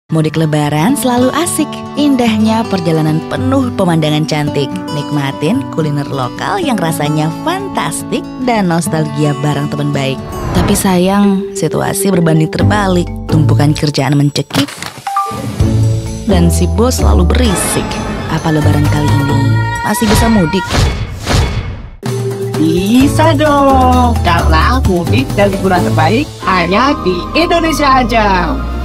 Mudik lebaran selalu asik, indahnya perjalanan penuh pemandangan cantik. Nikmatin kuliner lokal yang rasanya fantastik dan nostalgia bareng teman baik. Tapi sayang, situasi berbanding terbalik. Tumpukan kerjaan mencekik dan si bos selalu berisik. Apa lebaran kali ini masih bisa mudik? Bisa dong, karena mudik dan liburan terbaik hanya di Indonesia aja.